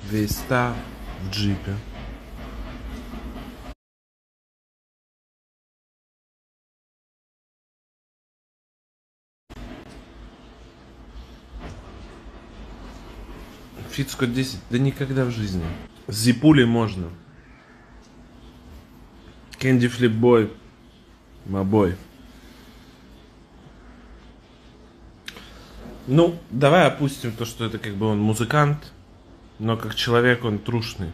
Весь став в джипе. Фицко 10, да никогда в жизни. С зипулей можно. Кэнди Флипбой. Мабой. Ну, давай опустим то, что это как бы он музыкант, но как человек он трушный.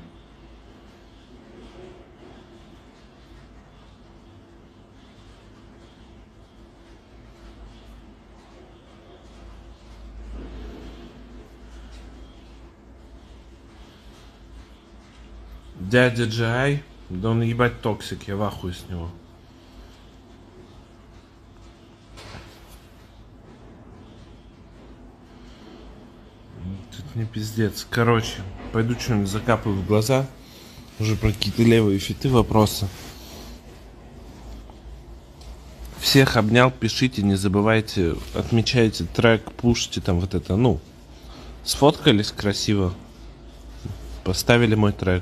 Дядя Джай, да он ебать токсик, я в ахуе с него. Тут не пиздец. Короче, пойду что-нибудь закапаю в глаза. Уже про какие-то левые фиты вопросы. Всех обнял, пишите, не забывайте, отмечайте трек, пушите там вот это, ну, сфоткались красиво, поставили мой трек.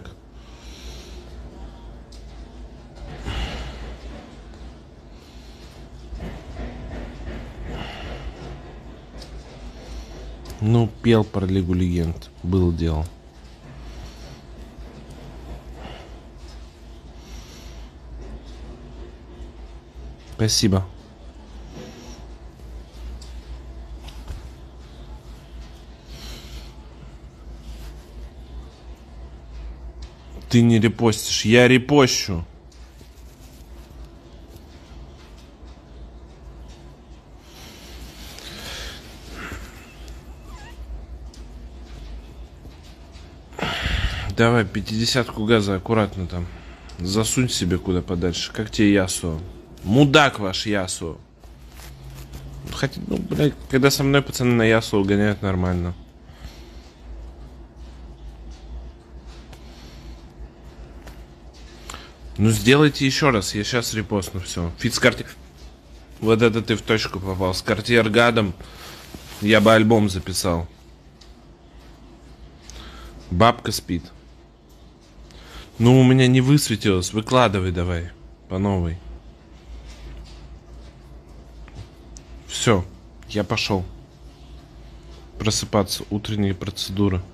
Ну, пел про Лигу Легенд, было дело. Спасибо. Ты не репостишь, я репощу. Давай, 50-ку газа аккуратно там. Засунь себе куда подальше. Как тебе Ясуо? Мудак ваш Ясуо. Хотя, ну, блядь, когда со мной пацаны на Ясуо гоняют, нормально. Ну, сделайте еще раз, я сейчас репостну все. Фит с карте... Вот это ты в точку попал. С Cartier гадом я бы альбом записал. Бабка спит. Ну, у меня не высветилось. Выкладывай давай. По новой. Все, я пошел. Просыпаться. Утренние процедуры.